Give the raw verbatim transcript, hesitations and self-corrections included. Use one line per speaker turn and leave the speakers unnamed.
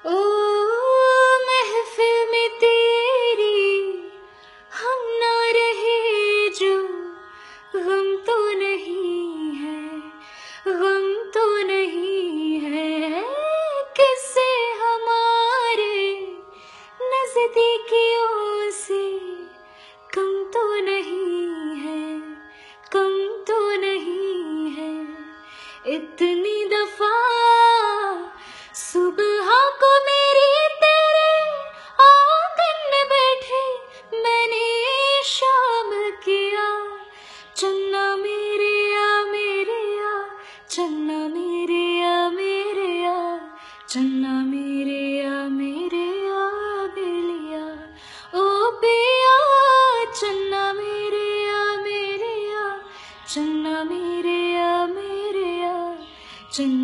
ओ महफिल में तेरी हम ना रहे जो, गम तो नहीं है, गम तो नहीं है, किससे हमारे नजदीकियों से कम तो नहीं है, कम तो नहीं है। इतनी दफा सुबह को मेरी तेरे आंगन में बैठे मैंने शाम किया। चन्ना मेरेया मेरेया, चन्ना मेरेया मेरेया, चन्ना मेरेया मेरेया बेलिया। ओ पिया चन्ना मेरेया मेरेया, चन्ना मेरेया मेरेया, चन्ना